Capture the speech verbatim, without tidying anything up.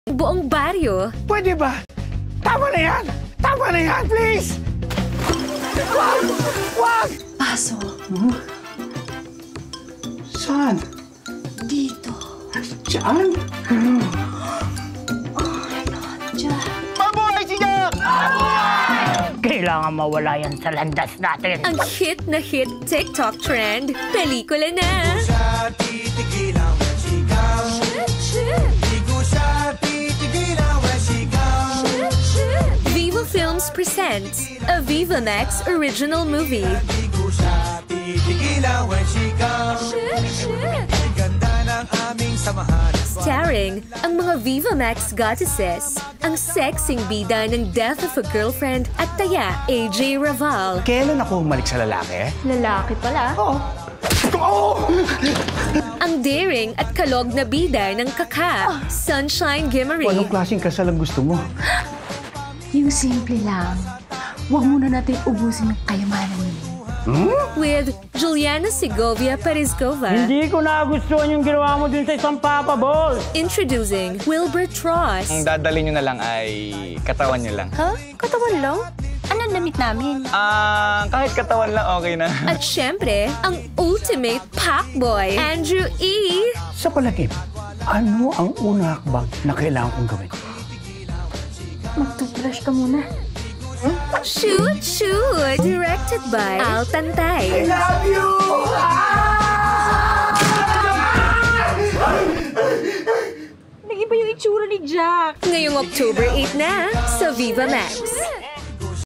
buong baryo. Pwede ba? Tama na yan! Tama na yan, please! Wag! Wag! Paso. Hmm? Saan? Dito. Saan? Oh my God, Jack. Mabuhay si Jack! Kailangan mawala yan sa landas natin. Ang hit na hit TikTok trend, pelikula na. Viva Films presents a Viva Max original movie. Starring ang mga Viva Max goddesses, ang sexing bida ng Death of a Girlfriend at taya A J Raval. Kailan ako humalik sa lalaki? Lalaki pala. Oo. Oo! Ang daring at kalog na bida ng Kaka, Sunshine Gimmery. Anong klaseng kasal ang gusto mo? Yung simple lang. Huwag muna natin ubusin yung kayamanan niyo. Hmm? With Juliana Segovia Perizkova. Hindi ko nagustuhan yung ginawa mo dun sa isang Papa Ball. Introducing Wilbur Tross. Ang dadali nyo na lang ay katawan nyo lang. Ha? Katawan lang? Anong damit namin? Ah, kahit katawan lang okay na. At syempre, ang ultimate packboy, Andrew E. Sa palagay, ano ang unang hakbang na kailangan kong gawin? Mag-toothbrush ka muna. Shoot Shoot! Directed by Al Tantay. I love you! Nag-iba yung itsura ni Jack. Ngayong October eighth na sa Viva Max.